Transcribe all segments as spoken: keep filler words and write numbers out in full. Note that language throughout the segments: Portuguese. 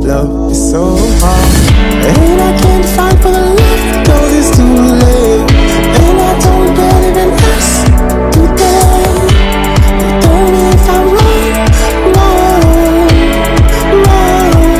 love is so hard, and I can't fight for the love, cause it's too late. And I don't believe in us today. Tell me if I'm wrong, wrong, wrong.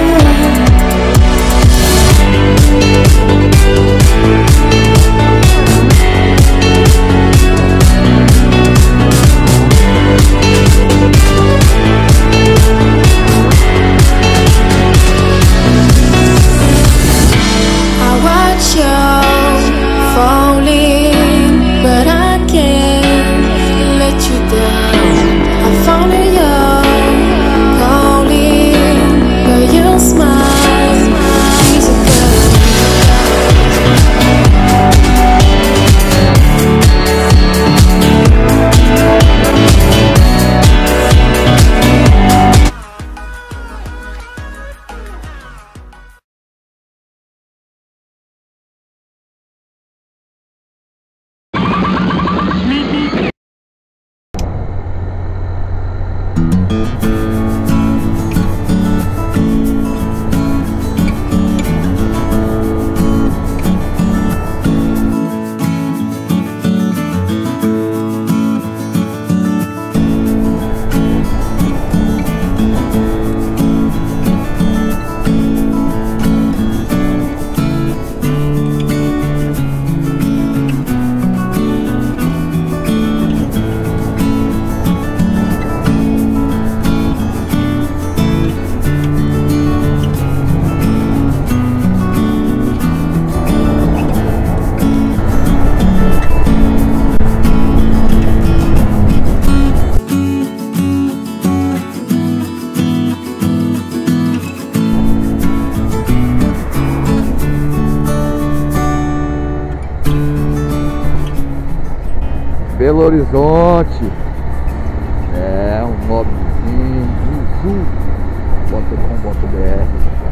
Belo Horizonte, é um nobrezinho, visu ponto com ponto br.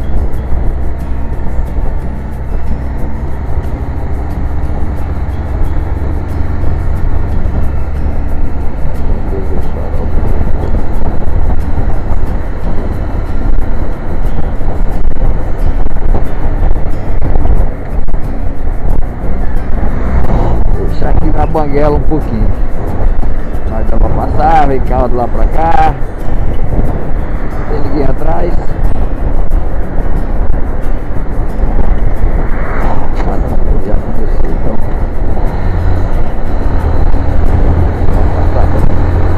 Na Banguela um pouquinho, mas dá pra passar, vem carro de lá pra cá, não tem ninguém atrás. Nada podia acontecer, então vamos passar pra...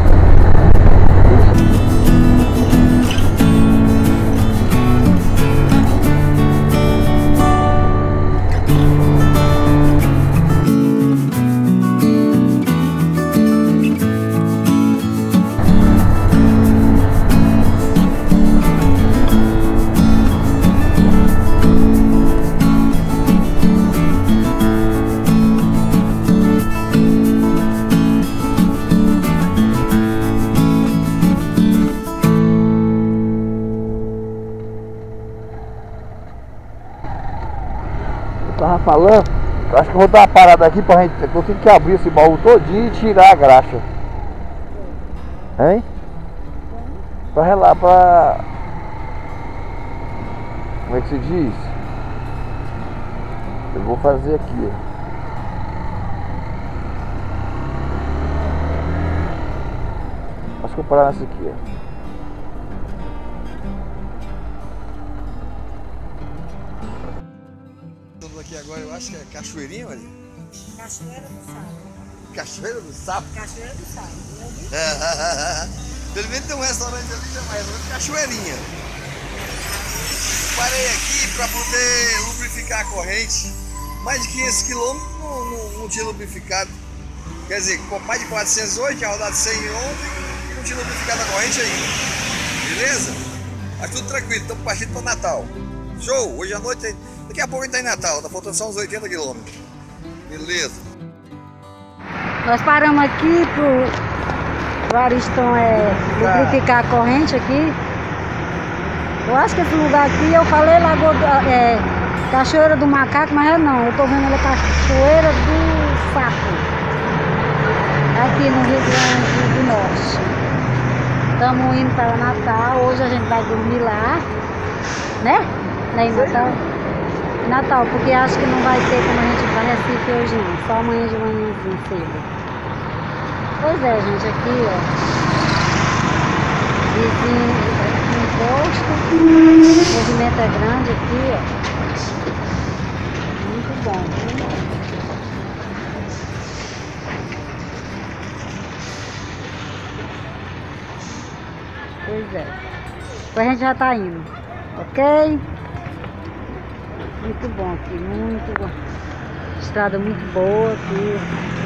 Tava falando, eu acho que eu vou dar uma parada aqui pra gente, eu tenho que abrir esse baú todinho e tirar a graxa. Hein? Pra relar, pra... Como é que se diz? Eu vou fazer aqui, ó. Acho que eu vou parar nessa aqui, ó. Aqui agora eu acho que é Cachoeirinha, olha. Cachoeira do Sapo. Cachoeira do Sapo? Cachoeira do Sapo. Pelo menos tem um restaurante ali que chama restaurante Cachoeirinha. Parei aqui para poder lubrificar a corrente. Mais de quinhentos quilômetros não, não, não tinha lubrificado. Quer dizer, com mais de quatrocentos hoje, tinha rodado cem ontem e não tinha lubrificado a corrente ainda. Beleza? Mas tudo tranquilo, estamos partindo para Natal. Show! Hoje à noite, daqui a pouco a gente tá em Natal, tá faltando só uns oitenta quilômetros. Beleza. Nós paramos aqui pro Ariston é, lubrificar a corrente aqui. Eu acho que esse lugar aqui, eu falei Lagoa do, é, Cachoeira do Macaco, mas é não, eu tô vendo ali Cachoeira do Sapo. Aqui no Rio Grande do Norte. Estamos indo para Natal, hoje a gente vai dormir lá. Né? Né, em Natal? Natal, porque acho que não vai ter como a gente ir pra Recife hoje não. Só amanhã de manhãzinho cedo. Pois é, gente, aqui, ó. Vizinho, aqui no posto. O movimento é grande aqui, ó. Muito bom, viu? Pois é. Depois a gente já tá indo. Ok? Muito bom aqui, muito bom. Estrada muito boa aqui.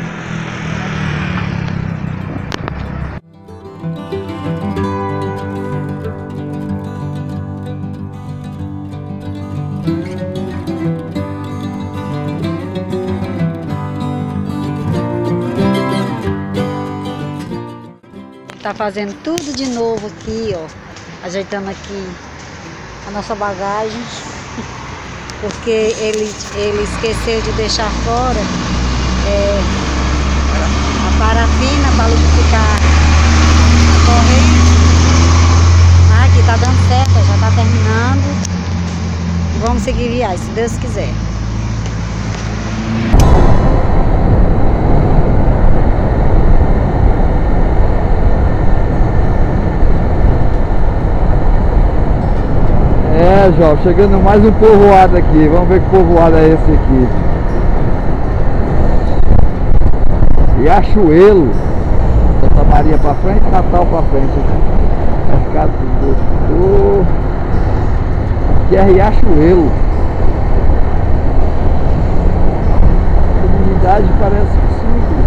Tá fazendo tudo de novo aqui, ó. Ajeitando aqui a nossa bagagem. Porque ele, ele esqueceu de deixar fora é, a parafina para lubrificar a corrente. Ah, aqui tá dando certo, já tá terminando. Vamos seguir viagem, se Deus quiser. É, João, chegando mais um povoado aqui. Vamos ver que povoado é esse aqui. Riachuelo. Santa Maria pra frente, Natal pra frente. Vai ficar do, do... Aqui é Riachuelo. A comunidade parece que simples.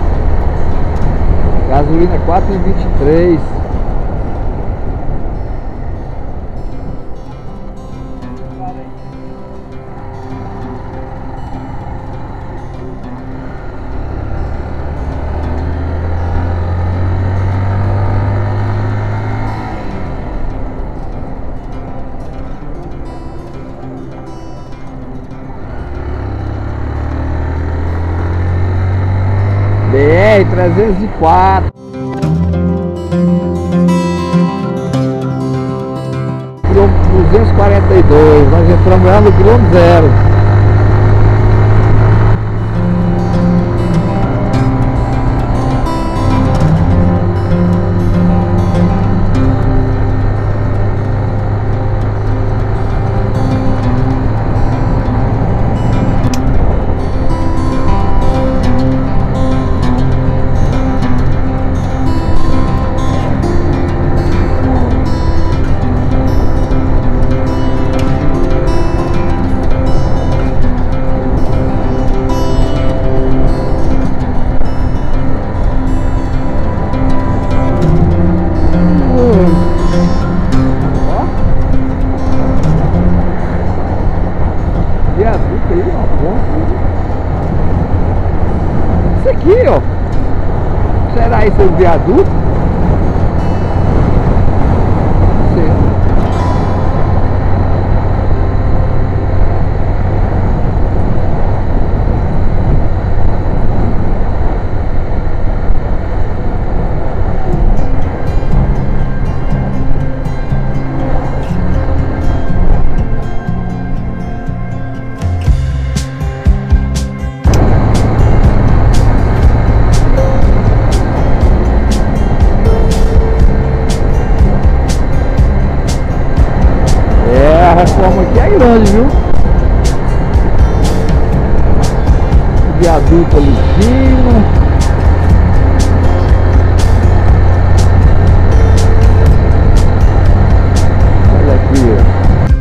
Gasolina quatro e vinte e três. B R trezentos e quatro. Quilômetro duzentos e quarenta e dois. Nós entramos lá no quilômetro zero. Isso aqui, ó. Será esse o viaduto? Não sei. A reforma aqui é grande, viu? O viaduto ali em cima. Olha aqui, ó.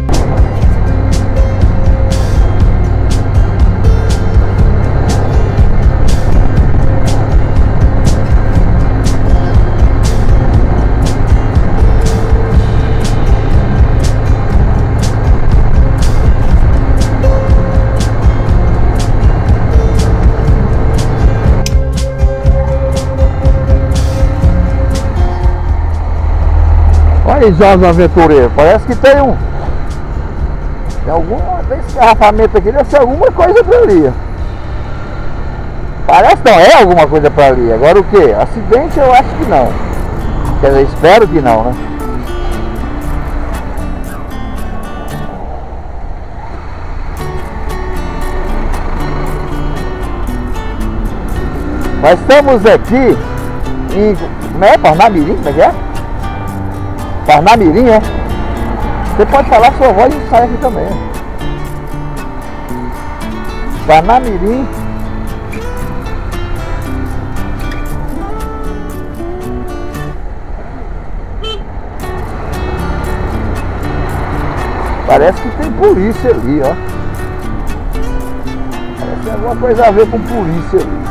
Olha aí, Jovem Aventureiro, parece que tem um... Tem alguma... Tem esse engarrafamento aqui, deve ser alguma coisa pra ali. Parece não, é alguma coisa pra ali. Agora o que? Acidente eu acho que não. Quer dizer, espero que não, né? Nós estamos aqui em... Como é? Parnamirim? Como é que é? Parnamirim, é? Você pode falar sua voz e sai aqui também. Parnamirim. Parece que tem polícia ali, ó. Parece que tem alguma coisa a ver com polícia ali.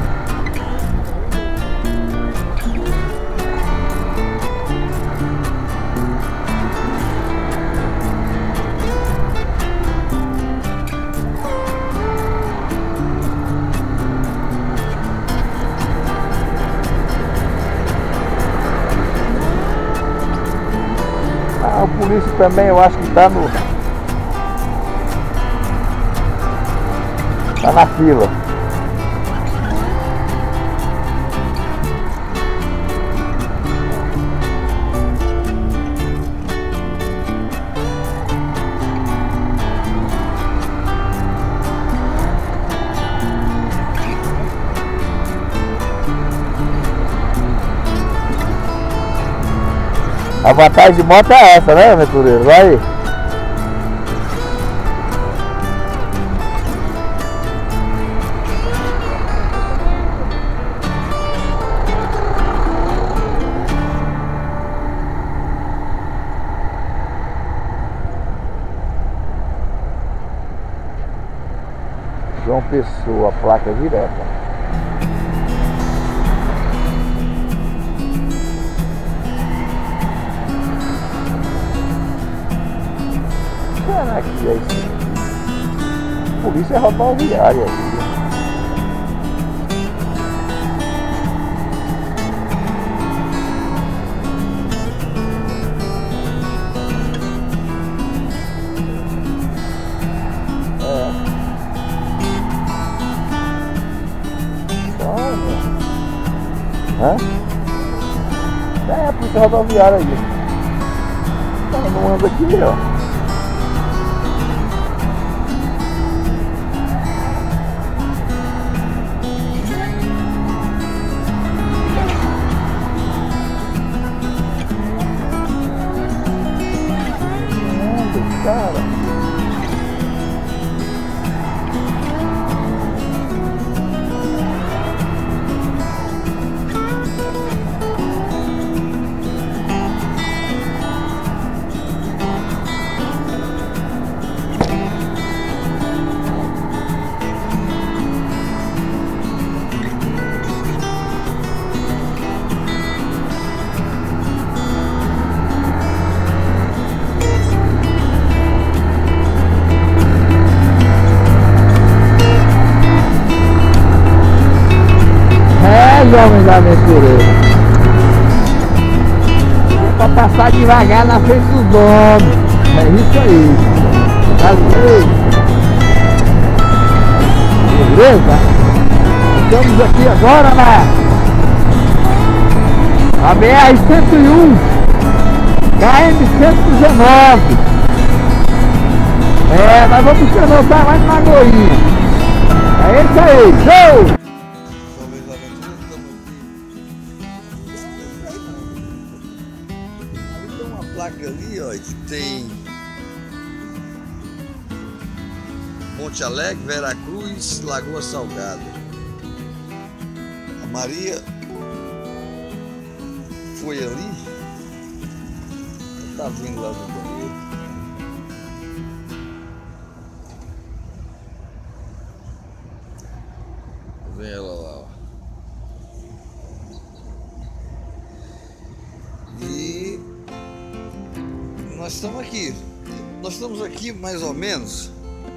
Ah, o polícia também eu acho que tá no... Tá na fila. A vantagem de moto é essa, né, aventureiro? Vai aí. João Pessoa, placa direta. Será que é isso? Polícia rodoviária aí. É. Olha. Hã? É, a polícia rodoviária aí. Tá, não anda aqui, ó. Cara, homem da aventureira, pra passar devagar na frente dos homens. É isso aí. Beleza? Estamos aqui agora na B R cento e um K M cento e dezenove. É, nós vamos voltar lá em Lagoinha. É isso aí, show! Placa ali, ó, que tem Monte Alegre, Veracruz, Lagoa Salgada. A Maria foi ali, tá vindo lá do banheiro. Vem ela lá, ó. E nós estamos aqui, nós estamos aqui mais ou menos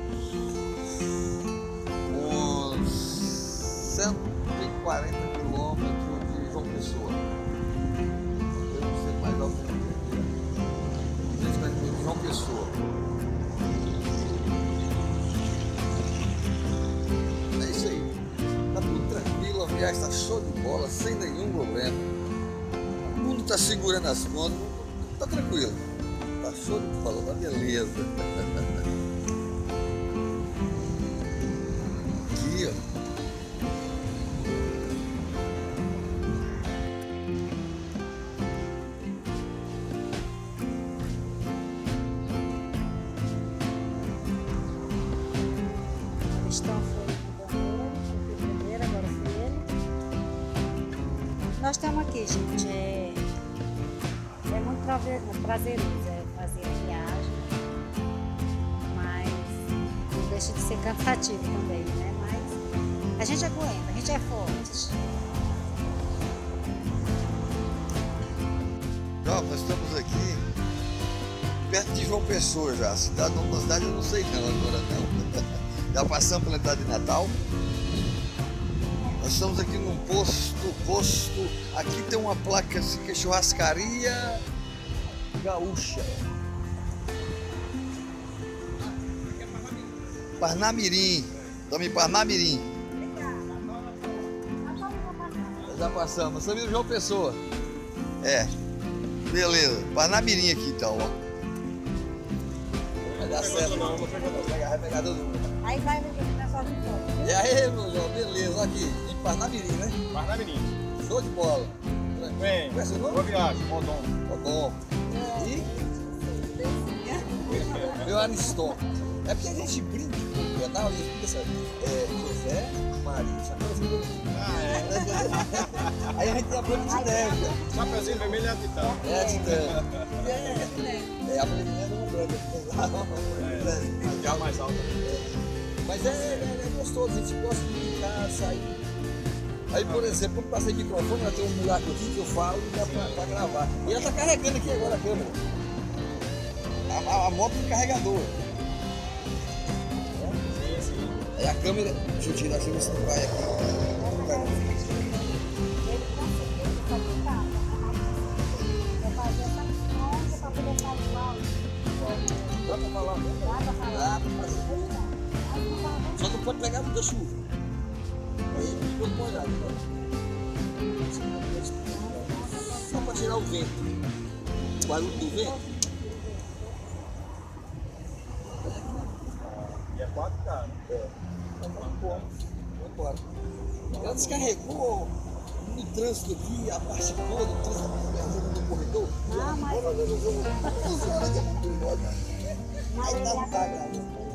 uns cento e quarenta quilômetros de João Pessoa. Eu não sei mais alto que cento e quarenta quilômetros de João Pessoa. É isso aí, tá tudo tranquilo, a viagem está show de bola, sem nenhum problema. O mundo está segurando as contas, tá tranquilo. Tá show de bola, tá beleza. Aqui, ó. Aristão foi no banheiro, eu fui primeiro, agora foi ele. Nós estamos aqui, gente. É, é muito prazer- prazeroso é fazer a viagem, mas não deixa de ser cansativo também, né? Mas a gente aguenta, a gente é forte. Não, nós estamos aqui perto de João Pessoa já. A cidade, uma cidade eu não sei não agora não. Já passamos pela cidade de Natal. Nós estamos aqui num posto, posto. Aqui tem uma placa assim que é churrascaria gaúcha. Parnamirim. Estamos em Parnamirim. Já passamos. Nós estamos em João Pessoa. É. Beleza. Parnamirim aqui então, ó. Vai dar certo. Vai pegar todo mundo. Aí vai ver o pessoal de fora. E aí, meu João, beleza, aqui, em Parnamirim, né? Parnamirim. Show de bola. Bem, Qual é seu nome? boa viagem, Rodon. Tá bom. E meu Ariston. É porque a gente brinca com o canal e a gente pensa, é, José, Maria, Chapeuzinho. Ah, é. Aí a gente tem a branca de neve. Chapeuzinho vermelho é a titã. É, de neve. É, a branca de neve é uma branca. É a mais alta. Mas é, é, é gostoso, a gente gosta de brincar, sair. Aí, por exemplo, quando passei o microfone, ela tem um buraco aqui que eu falo e dá pra, pra gravar. E ela tá carregando aqui agora a câmera. A, a, a moto tem carregador. Aí a câmera. Deixa eu tirar, deixa eu ver se não vai aqui. Não vai. Ele conseguiu fazer casa. Eu fazia essa pronta para poder fazer o áudio. Dá pra falar? Dá pra falar? Dá pra fazer. Aí não fala Só não pode pegar muita chuva. Aí ficou molhado. Só pra tirar o vento. O barulho do vento. E é quatro K, né? É. Então vamos embora. Vamos embora. Ela descarregou no trânsito aqui, a parte toda, o trânsito no corredor. Ah, mas Aí tá no cagado.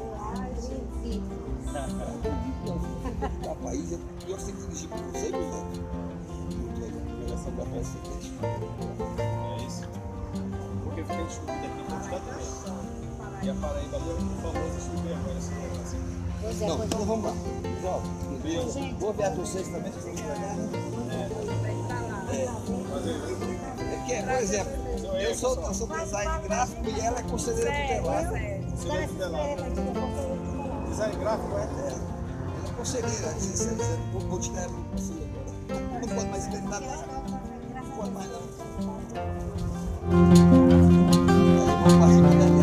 O país é pior sem dirigir por você, né? Direção da peça. É isso. Porque fica discutido aqui constantemente. E a Paraíba agora é o famoso chover agora esse negócio. Pois é, Não, pois então é. vamos lá. João, Beijo. boa viagem pra vocês também, vocês vão pra cá, né? É que, por exemplo, eu sou, eu sou design gráfico e ela é conselheira tutelar. Conselheiro tutelar. Design gráfico, é? É, ela é conselheira, disse, vou, vou te dar um conselho agora. Não pode mais inventar nada. Não pode mais não. Aí, vamos participar dela.